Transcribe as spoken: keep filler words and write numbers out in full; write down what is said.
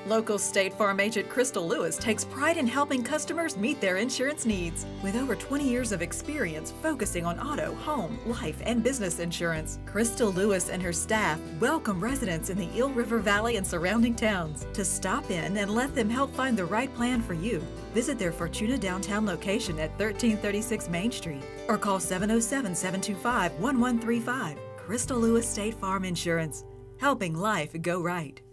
Local State Farm agent Crystal Lewis takes pride in helping customers meet their insurance needs. With over twenty years of experience focusing on auto, home, life, and business insurance, Crystal Lewis and her staff welcome residents in the Eel River Valley and surrounding towns to stop in and let them help find the right plan for you. Visit their Fortuna downtown location at thirteen thirty-six Main Street or call seven oh seven, seven two five, one one three five. Crystal Lewis State Farm Insurance, helping life go right.